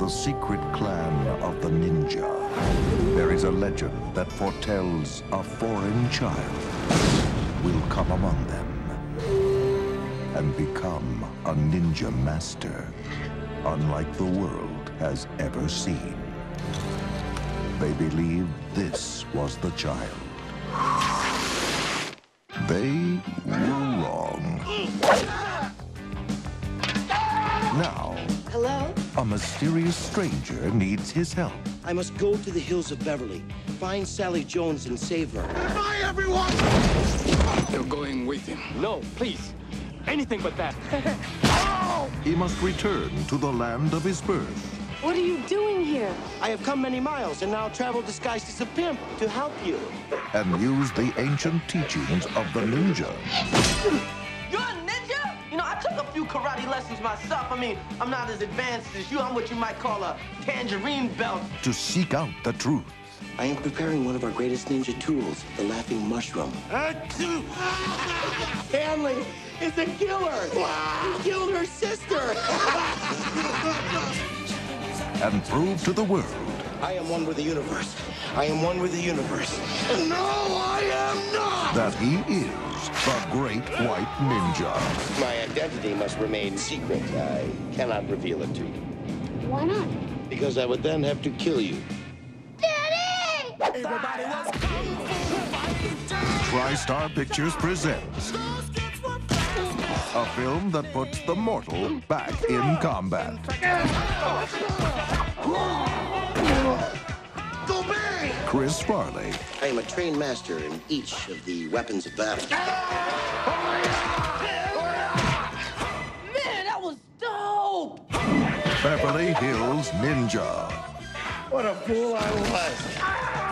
the secret clan of the ninja. There is a legend that foretells a foreign child will come among them and become a ninja master unlike the world has ever seen. They believed this was the child. They were wrong. Now, hello? A mysterious stranger needs his help. I must go to the hills of Beverly, find Sally Jones and save her. Bye, everyone! You're going with him. No, please. Anything but that. He must return to the land of his birth. What are you doing here? I have come many miles and now travel disguised as a pimp to help you. And use the ancient teachings of the ninja. You're a ninja? You know, I took a few karate lessons myself. I mean, I'm not as advanced as you. I'm what you might call a tangerine belt. To seek out the truth. I am preparing one of our greatest ninja tools, the laughing mushroom. Stanley is the killer! He killed her sister! And prove to the world. I am one with the universe. I am one with the universe. No, I am not! That he is the Great White Ninja. My identity must remain secret. I cannot reveal it to you. Why not? Because I would then have to kill you. Daddy! Everybody was kung fu fighting. TriStar Pictures presents a film that puts the mortal back in combat. Chris Farley, I am a trained master in each of the weapons of battle. Man, that was dope! Beverly Hills Ninja. What a fool I was.